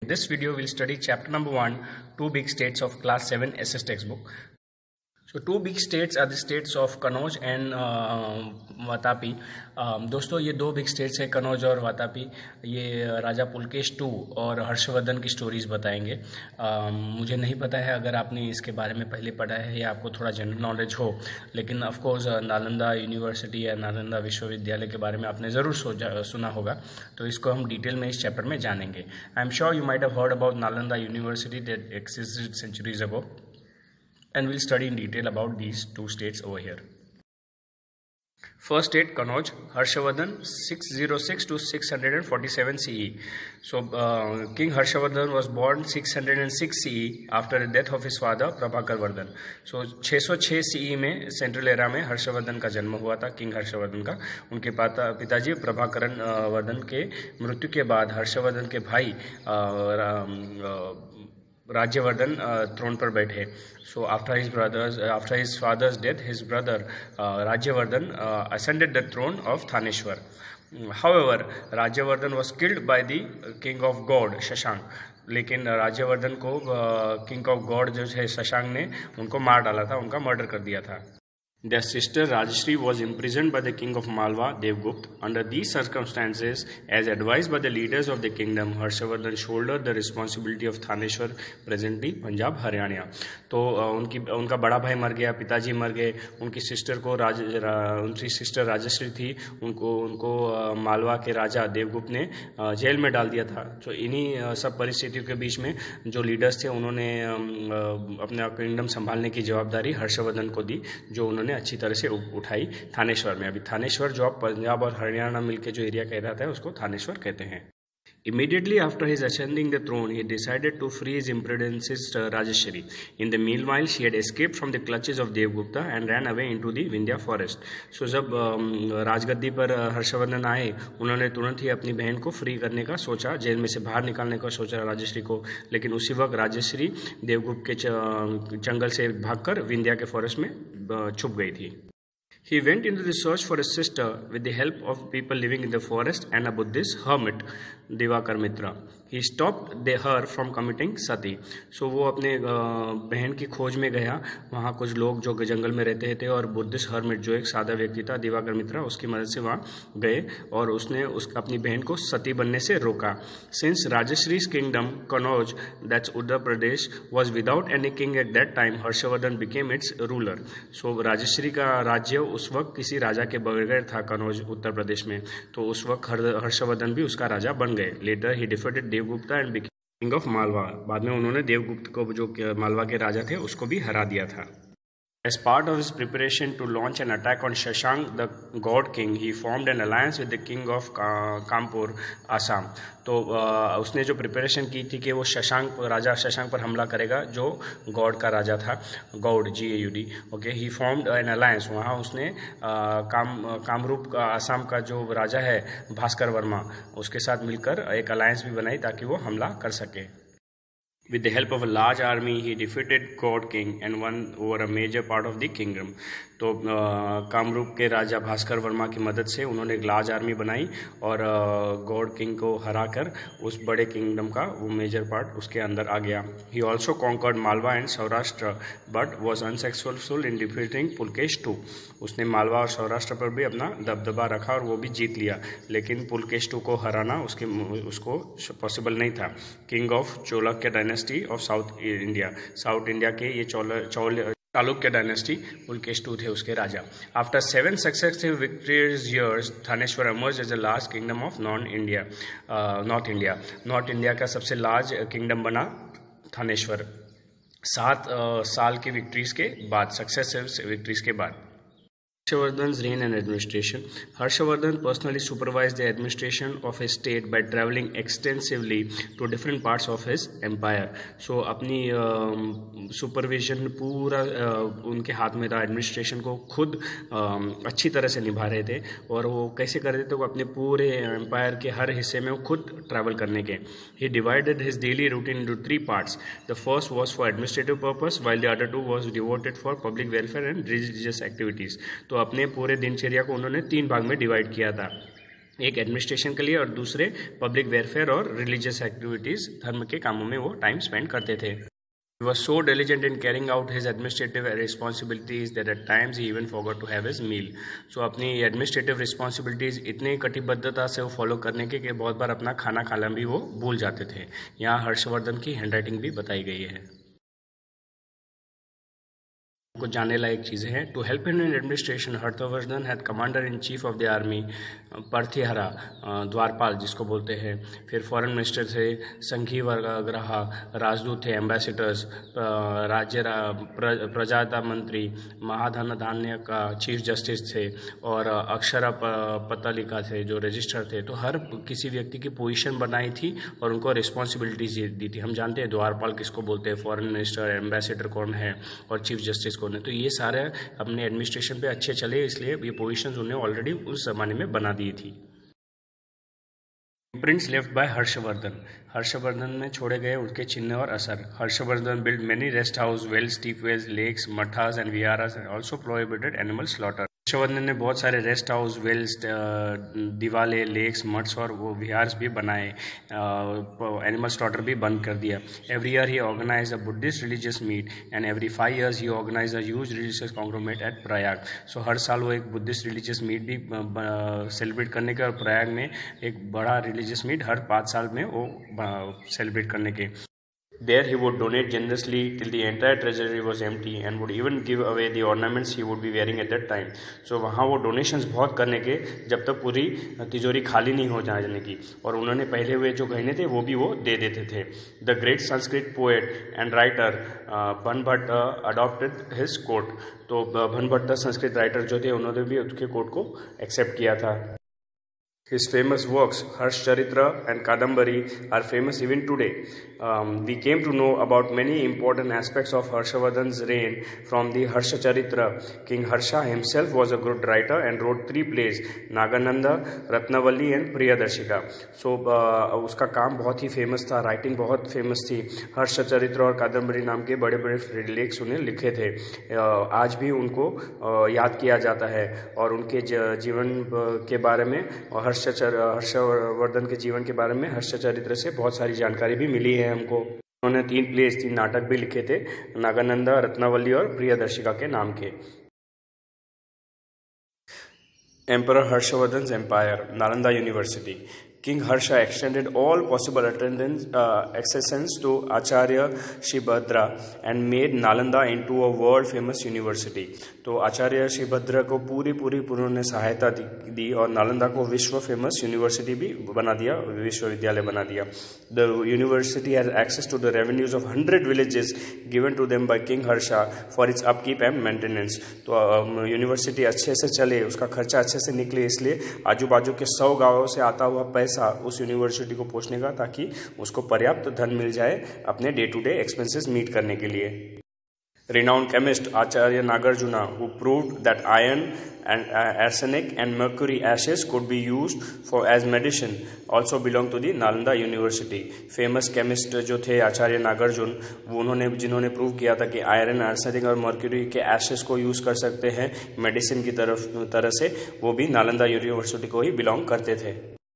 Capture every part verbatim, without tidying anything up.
this video we'll study chapter number one, two big states of class seven S S textbook. So two big states are the states of Kannauj and uh, Vatapi. uh, दोस्तों ये दो big states हैं, कनौज और वातापी. ये राजा Pulkesh to और हर्षवर्धन की stories बताएंगे. uh, मुझे नहीं पता है अगर आपने इसके बारे में पहले पढ़ा है या आपको थोड़ा जनरल नॉलेज हो, लेकिन ऑफ कोर्स नालंदा यूनिवर्सिटी या नालंदा विश्वविद्यालय के बारे में आपने ज़रूर सुना होगा, तो इसको हम डिटेल में इस चैप्टर में जानेंगे. I am sure you might have heard about Nalanda university that existed centuries ago. And we'll study in detail about these two states over here. First state, Kannauj, Harshavardhan, six oh six to six forty-seven C E. So uh, King Harshavardhan was born six oh six C E after the death of his father Prabhakar Vardhan. So six oh six C E में central era में हर्षवर्धन का जन्म हुआ था, king Harshvardhan का. उनके पाता पिताजी प्रभाकरण वर्धन के मृत्यु के बाद हर्षवर्धन के भाई राज्यवर्धन थ्रोन पर बैठे. So after his brothers, uh, after his father's death, his brother uh, Rajyavardhan uh, ascended the throne of Thaneshwar. However, Rajyavardhan was killed by the king of God, Shashank. लेकिन राज्यवर्धन को किंग ऑफ गॉड जो है शशांक ने उनको मार डाला था, उनका मर्डर कर दिया था. Their sister Rajashri was imprisoned by the king of Malwa, Devgupt. Under these circumstances, as advised by the leaders of the kingdom, Harshavardhan shouldered the responsibility of Thaneshwar, presently Punjab, Haryana. तो उनकी उनका बड़ा भाई मर गया, पिताजी मर गए, उनकी सिस्टर को राज रा, उनकी सिस्टर राजश्री थी, उनको उनको मालवा के राजा देवगुप्त ने जेल में डाल दिया था. तो इन्हीं सब परिस्थितियों के बीच में जो लीडर्स थे उन्होंने अपना किंगडम संभालने की जवाबदारी हर्षवर्धन को दी, जो उन्होंने अच्छी तरह से उठाई थानेश्वर में. अभी थानेश्वर जो पंजाब और हरियाणा मिलकर जो एरिया कहलाता है उसको थानेश्वर कहते हैं. Immediately after his ascending the throne, he decided to free his imprisoned sister Rajashri. In the meanwhile, she had escaped from the clutches of Devgupta and ran away into the Vindhya forest. So जब राजगद्दी पर हर्षवर्धन आए, उन्होंने तुरंत ही अपनी बहन को free करने का सोचा, जेल में से बाहर निकालने का सोचा राजश्री को. लेकिन उसी वक्त राजश्री देवगुप्त के जंगल से भागकर विंध्या के फॉरेस्ट में छुप गई थी. He went into the search for his sister with the help of people living in the forest and a Buddhist hermit, Devakar Mitra. He stopped her from committing sati. So वो अपने बहन की खोज में गया. वहाँ कुछ लोग जो जंगल में रहते थे और बुद्धिस्ट हर्मिट जो एक सादा व्यक्ति था, दिवाकर मित्रा, उसकी मदद से वहाँ गए और उसने उसका अपनी बहन को सती बनने से रोका. Since Rajashri's kingdom, Kannauj, that's Uttar Pradesh, was without any king at that time, Harshavardhan became its ruler. So Rajshree का राज्य उस वक्त किसी राजा के बगैर था कनौज उत्तर प्रदेश में, तो उस वक्त हर्षवर्धन भी उसका राजा बन गए. Later he defeated Devagupta and became king of Malwa. बाद में उन्होंने देवगुप्त को जो मालवा के राजा थे उसको भी हरा दिया था. As part of his preparation to launch an attack on Shashank, the God King, he formed an alliance with the king of Kanpur, Assam. तो उसने जो प्रिपरेशन की थी कि वो शशांक राजा शशांक पर हमला करेगा, जो गौड़ का राजा था, Gauda G A U D. Okay, he formed an alliance. वहाँ उसने आ, काम कामरूप का आसाम का जो राजा है भास्कर वर्मा, उसके साथ मिलकर एक अलायंस भी बनाई ताकि वो हमला कर सके. With the help of a large army, he defeated God King and won over a major part of the kingdom. तो कामरूप के राजा भास्कर वर्मा की मदद से उन्होंने एक लार्ज आर्मी बनाई और गॉड किंग को हराकर उस बड़े किंगडम का वो मेजर पार्ट उसके अंदर आ गया. He also conquered Malwa and Saurashtra but was unsuccessful in defeating Pulakesh two. उसने मालवा और सौराष्ट्र पर भी अपना दबदबा रखा और वो भी जीत लिया, लेकिन पुलकेश टू को हराना उसके उसको पॉसिबल नहीं था. King of Chalukya dynasty of south India, south India के ये चौल चौल चालुक्य डायनेस्टी पुलकेश टू थे उसके राजा. After seven successive victorious years, Thaneshwar emerged as the large kingdom of non India north India. North India का सबसे लार्ज किंगडम बना थानेश्वर, सात uh, साल की विक्ट्रीज के बाद, सक्सेसिव विक्ट्रीज के बाद. Harshavardhan's reign and administration. Harshavardhan personally supervised the administration of his state by traveling extensively to different parts of his empire. So अपनी सुपरविजन uh, पूरा uh, उनके हाथ में था. एडमिनिस्ट्रेशन को खुद uh, अच्छी तरह से निभा रहे थे और वो कैसे कर रहे थे, वो अपने पूरे एम्पायर के हर हिस्से में वो खुद ट्रैवल करने के. He divided his daily routine into three parts. The first was for administrative purpose, while the other two was devoted for public welfare and religious activities. तो अपने पूरे दिनचर्या को उन्होंने तीन भाग में डिवाइड किया था. एक एडमिनिस्ट्रेशन के लिए और दूसरे पब्लिक वेलफेयर और रिलीजियस एक्टिविटीज़, धर्म के कामों में वो टाइम स्पेंड करते थे। He was so diligent in carrying out his administrative responsibilities that at times he even forgot to have his meal. So अपनी administrative responsibilities इतनी कटिबद्धता से वो फॉलो करने के कि बहुत बार अपना खाना खाना भी वो भूल जाते थे। यहाँ हर्षवर्धन की हैंडराइटिंग भी बताई गई है। कुछ जानने लायक चीज़ें हैं। To help in administration, Harshvardhan had commander in chief of the army Pratihara, द्वारपाल जिसको बोलते हैं। फिर फॉरेन मिनिस्टर थे, संघी वर्गग्रह, राजदूत थे, एम्बेसडर्स, राज्य प्रजाता मंत्री, महाधन धान्य का चीफ जस्टिस थे, और अक्षरा पतलिका थे जो रजिस्टर थे। तो हर किसी व्यक्ति की पोजीशन बनाई थी और उनको रिस्पॉन्सिबिलिटीज दी थी। हम जानते हैं द्वारपाल किसको बोलते हैं, फॉरेन मिनिस्टर, एम्बेसडर कौन है और चीफ जस्टिस कौन है। तो ये सारे अपने एडमिनिस्ट्रेशन पे अच्छे चले, इसलिए ये पोजीशंस उन्हें ऑलरेडी उस जमाने में बना दी थी। Prints left by Harshvardhan, Harshvardhan में छोड़े गए उनके चिन्ह और असर। Harshvardhan build many rest house, wells, steep wells, lakes, मठास एंड विहारास and also prohibited animal slaughter. Harshvardhan ने बहुत सारे रेस्ट हाउस, वेल्स, दिवाले, लेक्स, मठ्स और वो विहार्स भी बनाए। एनिमल स्लॉटर भी बंद कर दिया। Every year he organize a Buddhist religious meet and every five years he organize a huge religious conglomerate at Prayag. सो हर साल वो एक बुद्धिस्ट रिलीजियस मीट भी सेलिब्रेट करने के, और प्रयाग में एक बड़ा रिलीजियस मीट हर पाँच साल में वो सेलिब्रेट करने के। There he would donate generously till the entire treasury was empty and would even give away the ornaments he would be wearing at that time. So वहाँ वो डोनेशंस बहुत करने के जब तक पूरी तिजोरी खाली नहीं हो जाने की, और उन्होंने पहले हुए जो गहने थे वो भी वो दे देते थे। The great Sanskrit poet and writer Banbhatta adopted his quote. तो Banbhatta संस्कृत राइटर जो थे उन्होंने भी उसके कोट को एक्सेप्ट किया था। His famous works, Harshcharitra and Kadambari, are famous even today. Um, we came to know about many important aspects of Harshavardhan's reign from the Harshcharitra. King Harsha himself was a good writer and wrote three plays, Nagananda, Ratnavalli and Priyadarshika. So, uh, उसका काम बहुत ही famous था, writing बहुत famous थी। हर्षचरित्र और कादम्बरी नाम के बड़े बड़े लेख्स उन्हें लिखे थे। uh, आज भी उनको uh, याद किया जाता है, और उनके जीवन के बारे में और हर्षवर्धन के जीवन के बारे में हर्षचरित्र से बहुत सारी जानकारी भी मिली है हमको। उन्होंने तीन प्लेस, तीन नाटक भी लिखे थे, नागानंदा, रत्नावली और प्रियदर्शिका के नाम के। Emperor Harshvardhan's empire, Nalanda University. King Harsha extended all possible attendance, uh, accessions to Acharya Shibhadra and made Nalanda into a world famous university. तो आचार्य शिवभद्र को पूरी पूरी उन्होंने सहायता दी और नालंदा को विश्व फेमस यूनिवर्सिटी भी बना दिया, विश्वविद्यालय बना दिया। The university has access to the revenues of hundred villages given to them by king Harsha for its upkeep and maintenance. तो यूनिवर्सिटी अच्छे से चले, उसका खर्चा अच्छे से निकले, इसलिए आजू बाजू के सौ गाँवों से आता हुआ पैसा उस यूनिवर्सिटी को पहुंचने का, ताकि उसको पर्याप्त धन मिल जाए अपने day to day expenses meet करने के लिए। Renowned chemist Acharya Nagarjuna, who proved that iron and uh, arsenic and mercury ashes could be used for as medicine, also belonged to the Nalanda University. Famous chemist जो थे आचार्य नागार्जुन, वो उन्होंने जिन्होंने prove किया था कि आयरन, आर्सेनिक और mercury के एशेस को यूज़ कर सकते हैं मेडिसिन की तरफ तरह से, वो भी नालंदा यूनिवर्सिटी को ही बिलोंग करते थे।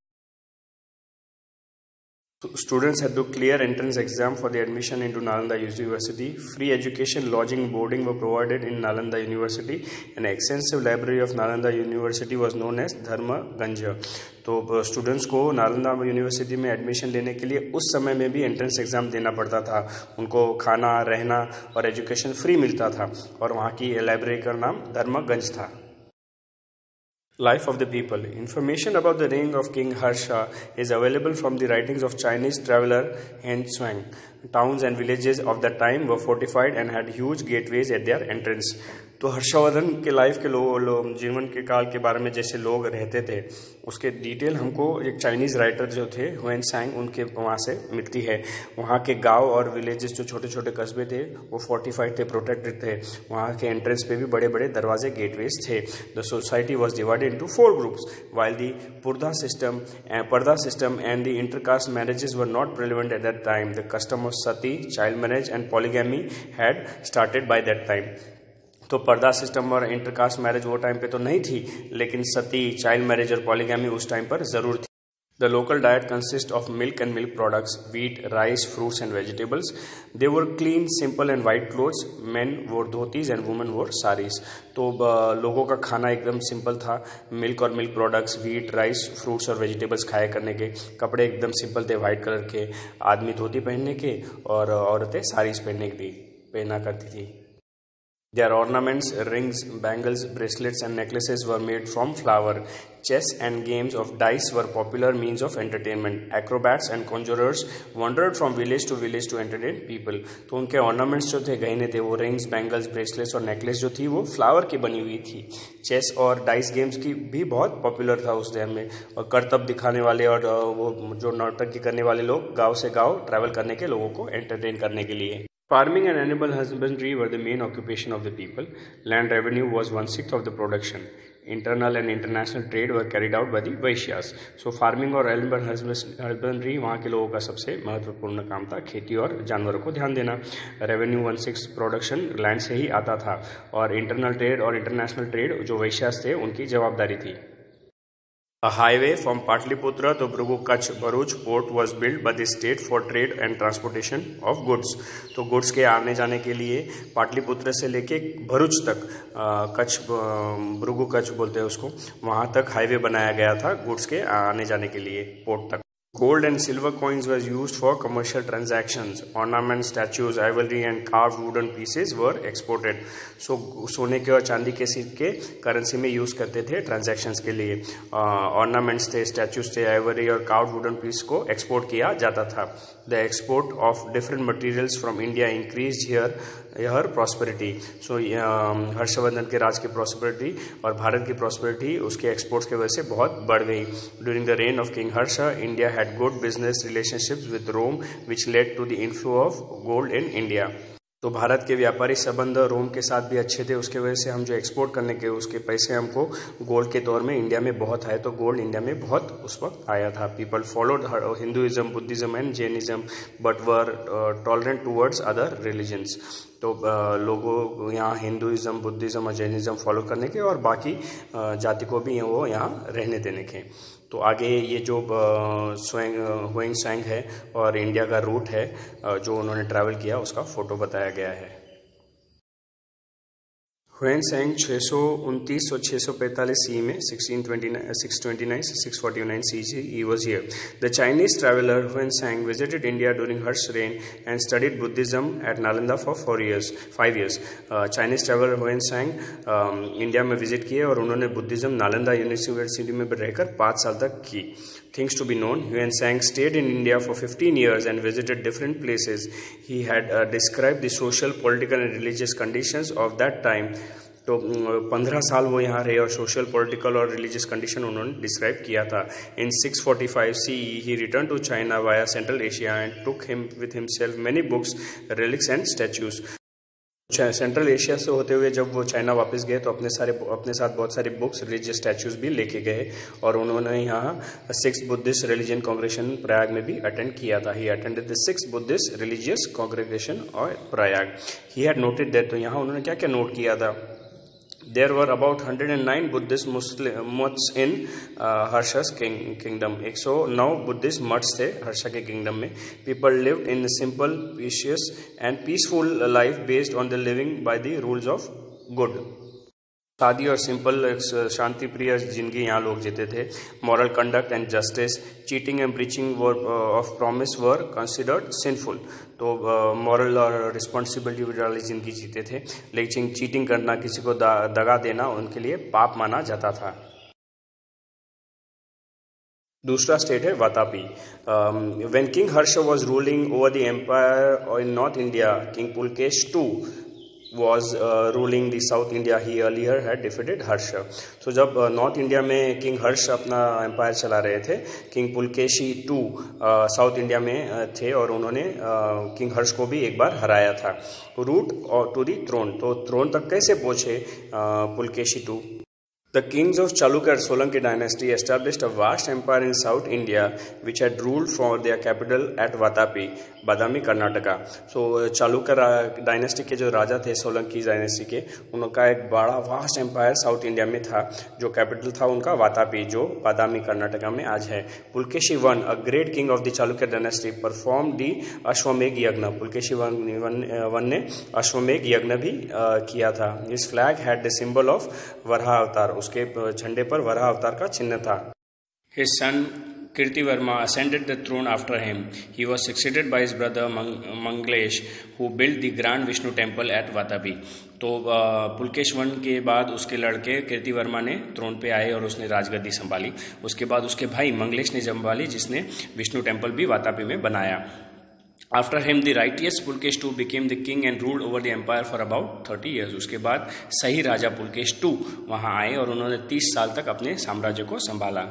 Students had to clear entrance exam for the admission into Nalanda University. Free education, lodging, boarding were provided in Nalanda University. An extensive library of Nalanda University was known as Dharma Ganja. तो students को Nalanda university में admission लेने के लिए उस समय में भी एंट्रेंस एग्ज़ाम देना पड़ता था। उनको खाना, रहना और एजुकेशन फ्री मिलता था, और वहाँ की लाइब्रेरी का नाम धर्मगंज था। Life of the people. Information about the reign of King Harsha is available from the writings of Chinese traveler Hien Zhuang. Towns and villages of that time were fortified and had huge gateways at their entrance. तो हर्षवर्धन के life के लोग लो, जीवन के काल के बारे में जैसे लोग रहते थे, उसके डिटेल हमको एक चाइनीज़ राइटर जो थे हुएन सांग, उनके वहाँ से मिलती है। वहाँ के गांव और विलेजेस जो छोटे छोटे कस्बे थे वो फोर्टिफाइड थे, प्रोटेक्टेड थे। वहाँ के एंट्रेंस पे भी बड़े बड़े दरवाजे, गेटवेज थे। The society was divided into four groups, while the purdah system purdah system and the intercaste marriages were not prevalent at that time. The custom of sati, child marriage and polygamy had started by that time. तो purdah system और intercaste marriage वो time पे तो नहीं थी, लेकिन sati, child marriage और polygamy उस टाइम पर जरूर थी। The local diet consists of milk and milk products, wheat, rice, fruits and vegetables. They were clean, simple and white clothes. Men wore dhotis and women wore saris. तो लोगों का खाना एकदम सिंपल था, मिल्क और milk products, wheat, rice, fruits और vegetables खाया करने के। कपड़े एकदम सिंपल थे, वाइट कलर के, आदमी धोती पहनने के और औरतें साड़ीज पहनने की पहना करती थी। Their ornaments, rings, bangles, bracelets and necklaces were made from flour. Chess and games of dice were popular means of entertainment. Acrobats and conjurers wandered from village to village to entertain people. तो उनके ornaments जो थे, गहने थे, वो rings, bangles, bracelets और necklace जो थी वो flour की बनी हुई थी। Chess और dice games की भी बहुत popular था उस टाइम में, और करतब दिखाने वाले और वो जो नौटंकी करने वाले लोग गाँव से गाँव travel करने के लोगों को entertain करने के लिए। Farming and animal husbandry were the main occupation of the people. Land revenue was one-sixth of the production. Internal and international trade were carried out by the Vaishyas. So farming और animal husbandry वहाँ के लोगों का सबसे महत्वपूर्ण काम था, खेती और जानवरों को ध्यान देना। Revenue one-sixth production लैंड से ही आता था, और इंटरनल ट्रेड और इंटरनेशनल ट्रेड जो वैश्यास थे उनकी जवाबदारी थी। A highway from Patliputra to Bhuj Kutch Bharuch port was built by the state for trade and transportation of goods. तो गुड्स के आने जाने के लिए पाटलिपुत्र से लेके भरूच तक, कच्छ, भृगु कच्छ बोलते हैं उसको, वहाँ तक हाईवे बनाया गया था गुड्स के आने जाने के लिए पोर्ट तक। Gold and silver coins were used for commercial transactions. Ornaments, statues, ivory and carved wooden pieces were exported. So सोने के और चांदी के सिक्के करेंसी में यूज करते थे ट्रांजैक्शंस के लिए। ऑर्नामेंट्स uh, थे, स्टैचूज थे, आइवरी और कार्व्ड वुडन पीस को एक्सपोर्ट किया जाता था। The export of different materials from India increase here her prosperity. So Harshvardhan के राज की प्रॉस्पेरिटी और भारत की प्रॉस्पेरिटी उसके एक्सपोर्ट्स की वजह से बहुत बढ़ गई। During the reign of king Harsha, India had good business relationships with Rome, which led to the inflow of gold in India. तो भारत के व्यापारिक संबंध रोम के साथ भी अच्छे थे, उसके वजह से हम जो एक्सपोर्ट करने के उसके पैसे हमको गोल्ड के तौर में इंडिया में बहुत आए। तो गोल्ड इंडिया में बहुत उस वक्त आया था। People followed Hinduism, Buddhism and Jainism but were tolerant towards other religions. तो लोगों यहाँ हिंदुइज्म, बुद्धिज्म और जैनिज्म फॉलो करने के, और बाकी जाति को भी वो यहाँ रहने देने के। तो आगे ये जो स्वयं हुएंग सांग है और इंडिया का रूट है जो उन्होंने ट्रैवल किया, उसका फोटो बताया गया है। हुएनसांग छः सौ उनतीस और छः सौ पैंतालीस सी में sixteen twenty nine six twenty nine से six forty nine C E he was here. The Chinese traveler Huensang visited India during Harsh's reign and studied Buddhism at Nalanda for four years, five years. Chinese traveler Huensang India में visit किए और उन्होंने Buddhism Nalanda university में रहकर पाँच साल तक की। Things to be known, Huensang stayed in India for fifteen years and visited different places. He had uh, described the social, political and religious conditions of that time. तो पंद्रह साल वो यहाँ रहे और सोशल, पॉलिटिकल और रिलीजियस कंडीशन उन्होंने describe किया था। In six forty five C E he return to China via Central Asia and took him with himself many books, relics and statues. Central Asia से होते हुए जब वो चाइना वापस गए तो अपने सारे अपने साथ बहुत सारे बुक्स, रिलीजियस स्टैच्यूज भी लेके गए, और उन्होंने यहाँ six Buddhist religion congregation Prayag में भी अटेंड किया था। He attended the six Buddhist religious congregation और Prayag. He had noted that, तो यहाँ उन्होंने क्या क्या नोट किया था। There were about one hundred nine Buddhist Muslim mutts in uh, Harsha's king, kingdom. एक सौ नौ बुद्धिस्ट मट्स थे हर्षा के किंगडम में। People lived in a simple, peaceous and peaceful life based on the living by the rules of good. सादी और simple शांति प्रिय जिंदगी यहाँ लोग जीते थे। Moral conduct and justice, cheating and breaching of promise were considered sinful. तो moral और रिस्पॉन्सिबिलिटी वाली जिंदगी जीते थे, लेकिन चीटिंग करना, किसी को दगा देना उनके लिए पाप माना जाता था। दूसरा स्टेट है Vatapi. When king Harsha was ruling over the empire in north India, king Pulakesh two was uh, ruling the South India. He earlier had defeated Harsha. So जब नॉर्थ uh, इंडिया में किंग हर्ष अपना एम्पायर चला रहे थे, king Pulakeshi two south India में uh, थे और उन्होंने किंग uh, हर्ष को भी एक बार हराया था। रूट और टू दी थ्रोन, तो थ्रोन तक कैसे पहुंचे Pulakeshi two. The kings of Chalukya Solanki dynasty established a vast empire in South India, which had ruled from their capital at Vatapi, Badami, Karnataka. So Chalukya dynasty के जो राजा थे Solanki dynasty के, उनका एक बड़ा वास्ट एम्पायर साउथ इंडिया में था, जो कैपिटल था उनका वातापी, जो बादामी कर्नाटका में आज है. Pulakeshi one, a great king of the Chalukya dynasty, perform the Ashvamedha yagya. Pulakeshi one, one, one ने अश्वमेघ यज्ञ भी किया था. This flag had the symbol of Varaha avatar. उसके झंडे पर वराह अवतार का चिन्ह था. His son Kirtivarma ascended the throne after him. He was succeeded by his brother Manglesh, who built the Grand Vishnu temple at Vatapi. तो पुलकेश वन के बाद उसके लड़के कीर्तिवर्मा ने थ्रोन पे आए और उसने राजगद्दी संभाली. उसके बाद उसके भाई मंगलेश ने संभाली, जिसने विष्णु टेम्पल भी वातापी में बनाया. After him, the righteous Pulkesh the second became the king and ruled over the empire for about thirty years. उसके बाद सही राजा पुलकेश the second वहाँ आए और उन्होंने तीस साल तक अपने साम्राज्य को संभाला.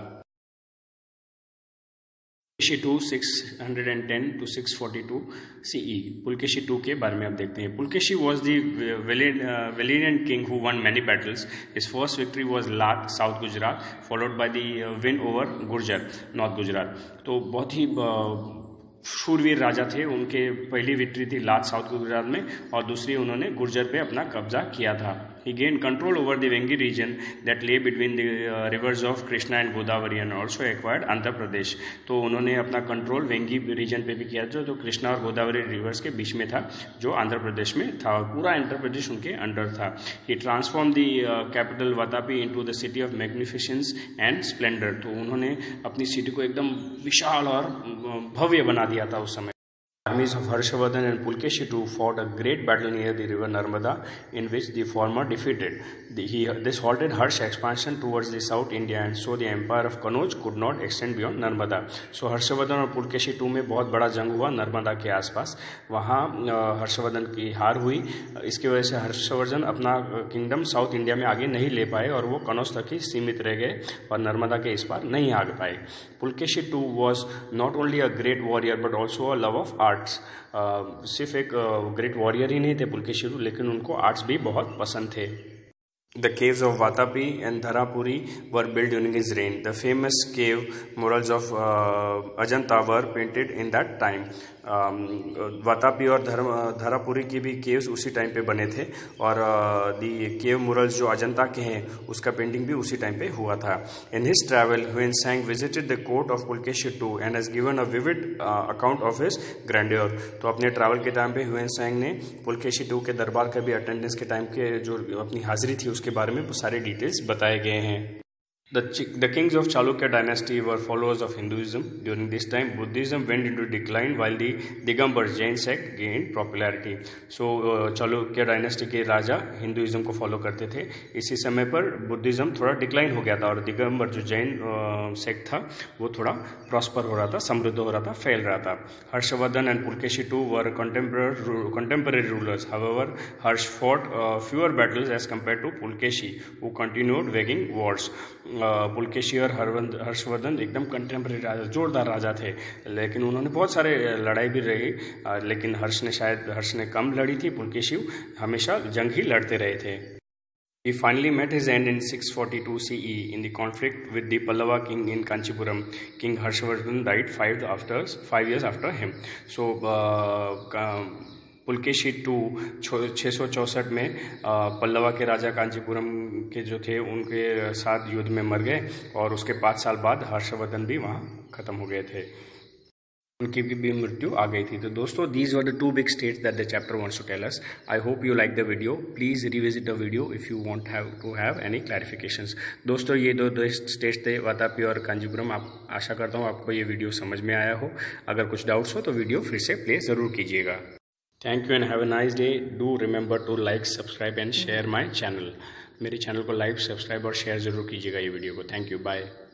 Pulakeshi two six ten to six forty-two C E. Pulakeshi two के बारे में अब देखते हैं. Pulakeshi was the valiant king who won many battles. His first victory was Lat, South Gujarat, followed by the win over Gurjar, North Gujarat. तो बहुत ही शूरवीर राजा थे. उनके पहली विक्ट्री थी लाट साउथ गुजरात में और दूसरी उन्होंने गुर्जर पे अपना कब्जा किया था. He gained control over the Vengi region that lay between the uh, rivers of Krishna and Godavari and also acquired Andhra Pradesh. तो उन्होंने अपना कंट्रोल वेंगी रीजन पे भी किया था, जो कृष्णा और गोदावरी रिवर्स के बीच में था, जो आंध्र प्रदेश में था, और पूरा आंध्र प्रदेश उनके अंडर था. He transformed the uh, capital Vatapi into the city of magnificence and splendor. तो उन्होंने अपनी सिटी को एकदम विशाल और भव्य बना दिया था उस समय. Armies of Harshavardhan and Pulkeshi the second fought a great battle near the river Narmada, in which the former defeated. The, he, this halted Harsha's expansion towards the South India, and so the empire of Kanauj could not extend beyond Narmada. So Harshavardhan और Pulakeshi to में बहुत बड़ा जंग हुआ नर्मदा के आसपास. वहाँ हर्षवर्धन की हार हुई. इसकी वजह से हर्षवर्धन अपना किंगडम साउथ इंडिया में आगे नहीं ले पाए और वो कनौज तक ही सीमित रह गए और नर्मदा के इस पार नहीं आ पाए. Pulakeshi two was not only a great warrior but also a love of arts. सिर्फ एक ग्रेट वॉरियर ही नहीं थे पुलकेशी, लेकिन उनको आर्ट्स भी बहुत पसंद थे. The caves of Vatapi and Dharapuri were built during his reign. The famous cave murals of uh, Ajanta were painted in that time. Vatapi और धरापुरी की भी केव्स उसी टाइम पे बने थे और दी केव मुरल्स जो अजंता के हैं उसका पेंटिंग भी उसी टाइम पे हुआ था. In his travel Hiuen Tsang visited the court of Pulakeshi two and has given a vivid account of his grandeur. तो अपने ट्रैवल के टाइम पे ह्वेनसैंग ने पुलकेशी टू के दरबार का भी अटेंडेंस के टाइम के जो अपनी हाजिरी थी उसके बारे में सारे डिटेल्स बताए गए हैं. The, the kings of Chalukya dynasty were followers of Hinduism. During this time, Buddhism went into decline while the Digambar Jain sect gained popularity. So, uh, Chalukya dynasty के राजा हिंदुइज्म को फॉलो करते थे. इसी समय पर बुद्धिज्म थोड़ा decline हो गया था और दिगंबर जो जैन सेक्ट था वो थोड़ा प्रॉस्पर हो रहा था, समृद्ध हो रहा था, फैल रहा था. Harshvardhan and Pulakeshi two were contemporary rulers. However, Harsh fought uh, fewer battles as compared to Pulkeshi, who continued waging wars. Pulakeshi और हर्षवर्धन एकदम कंटेम्प्रेरी राजा, जोरदार राजा थे, लेकिन उन्होंने बहुत सारे लड़ाई भी रही, लेकिन हर्ष ने शायद हर्ष ने कम लड़ी थी. पुलकेशी हमेशा जंग ही लड़ते रहे थे. He finally met his end in six forty-two C E in the conflict with the Pallava king in Kanchipuram. King Harshavardhan died five after five years after him. So uh, Pulakeshi two छः सौ चौंसठ में पल्लवा के राजा कांचीपुरम के जो थे उनके साथ युद्ध में मर गए और उसके पाँच साल बाद हर्षवर्धन भी वहाँ ख़त्म हो गए थे, उनकी भी मृत्यु आ गई थी. तो दोस्तों, these were the two big states that the chapter wants to tell us. I hope you like the video. Please revisit the video if you want have to have any clarifications. दोस्तों, ये दो दो states थे, वातापी और कांचीपुरम. आप आशा करता हूँ आपको ये वीडियो समझ में आया हो. अगर कुछ डाउट्स हो तो वीडियो फिर से प्ले ज़रूर कीजिएगा. Thank you and have a nice day. Do remember to like, subscribe and share my channel. मेरे चैनल को लाइक, सब्सक्राइब और शेयर ज़रूर कीजिएगा ये वीडियो को. Thank you. बाय.